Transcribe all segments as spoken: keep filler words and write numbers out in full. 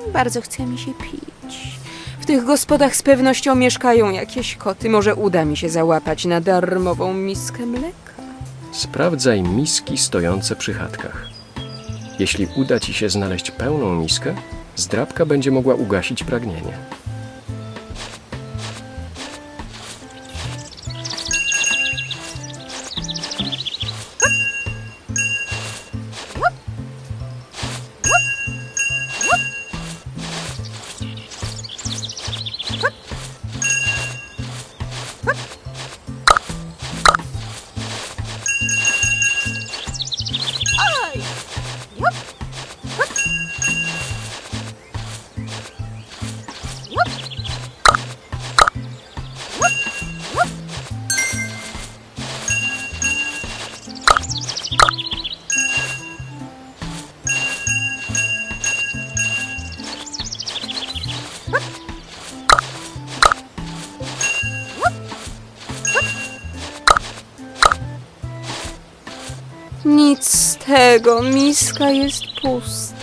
Bardzo chce mi się pić. W tych gospodach z pewnością mieszkają jakieś koty. Może uda mi się załapać na darmową miskę mleka. Sprawdzaj miski stojące przy chatkach. Jeśli uda ci się znaleźć pełną miskę, zdrabka będzie mogła ugasić pragnienie. Nic z tego, miska jest pusta.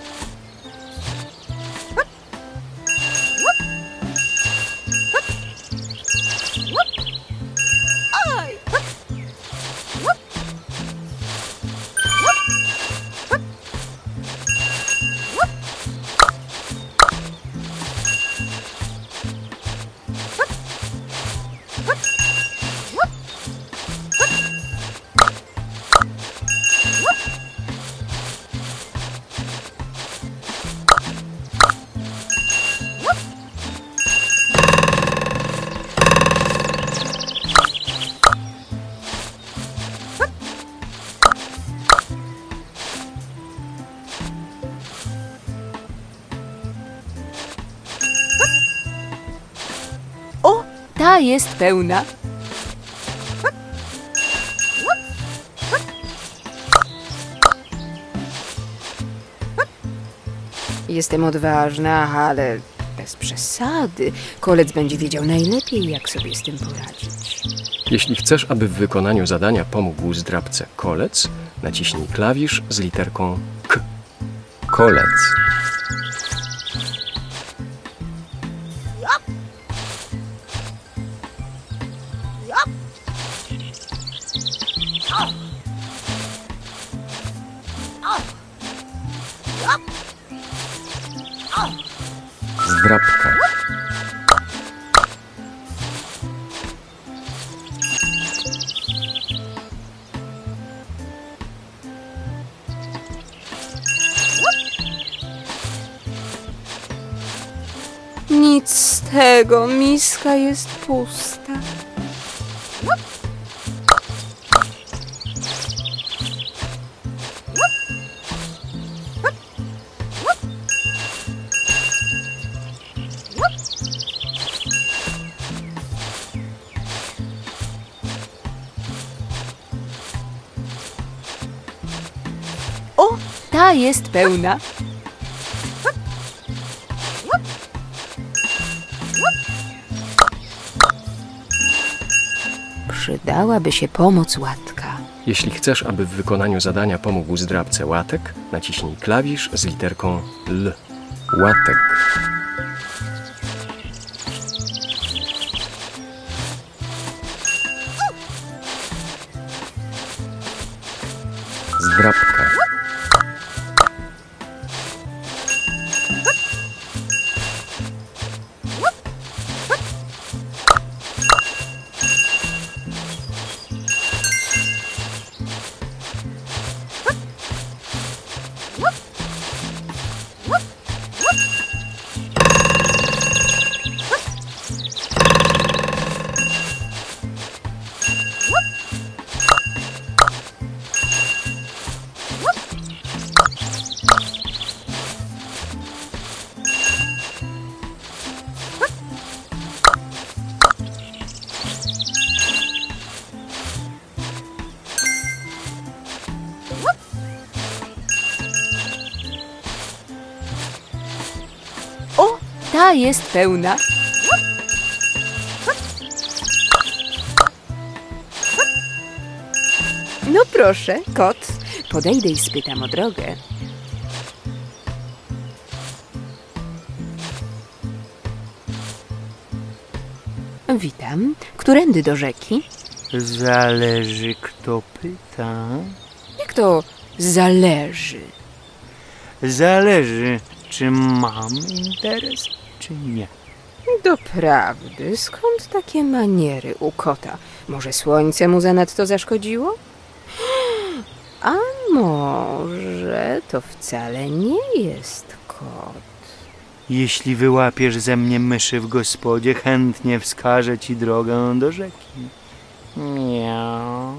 O, ta jest pełna. Jestem odważna, ale bez przesady. Kolec będzie wiedział najlepiej, jak sobie z tym poradzić. Jeśli chcesz, aby w wykonaniu zadania pomógł zdrabce kolec, naciśnij klawisz z literką K. Kolec. Zdrabka. Nic z tego, miska jest pusta. O, ta jest pełna. Przydałaby się pomoc łatka. Jeśli chcesz, aby w wykonaniu zadania pomógł zdrabce łatek, naciśnij klawisz z literką L. Łatek. Zdrabka. O, ta jest pełna. No proszę, kot, podejdę i spytam o drogę. Witam. Którędy do rzeki? Zależy, kto pyta. Jak to zależy? Zależy, czy mam interes, czy nie. Doprawdy, skąd takie maniery u kota? Może słońce mu zanadto zaszkodziło? A może to wcale nie jest kot. Jeśli wyłapiesz ze mnie myszy w gospodzie, chętnie wskażę ci drogę do rzeki. Miau.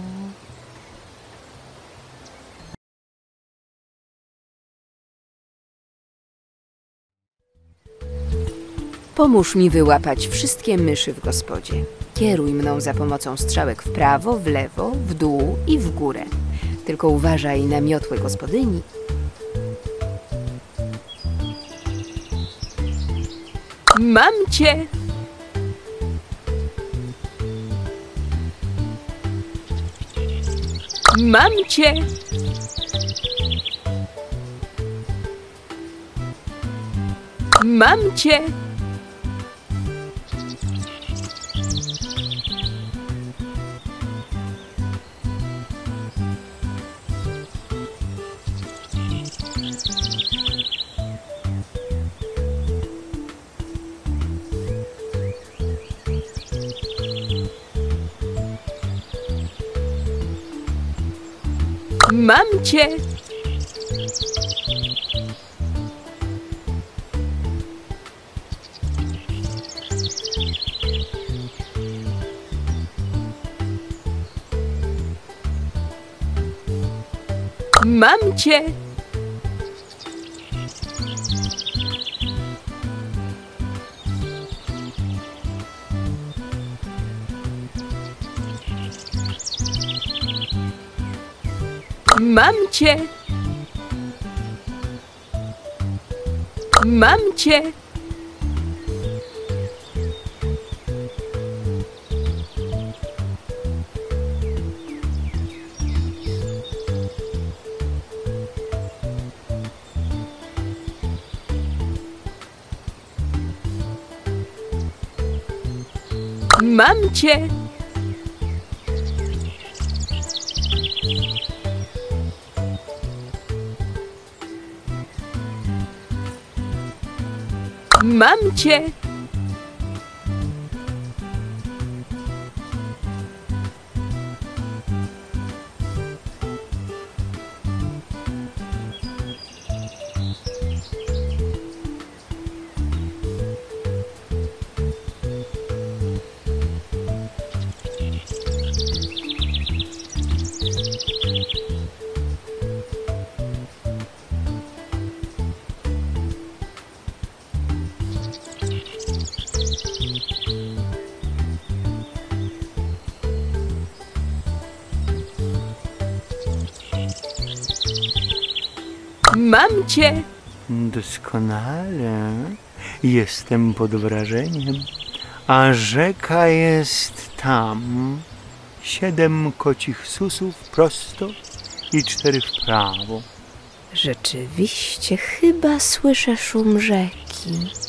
Pomóż mi wyłapać wszystkie myszy w gospodzie. Kieruj mną za pomocą strzałek w prawo, w lewo, w dół i w górę. Tylko uważaj na miotłę gospodyni. Mam cię! Mam cię! Mam cię! Mam cię! Mam cię! Mam cię! Mam cię! Mam cię! Mam cię! Mam cię! Doskonale. Jestem pod wrażeniem. A rzeka jest tam. Siedem kocich susów prosto i cztery w prawo. Rzeczywiście, chyba słyszę szum rzeki.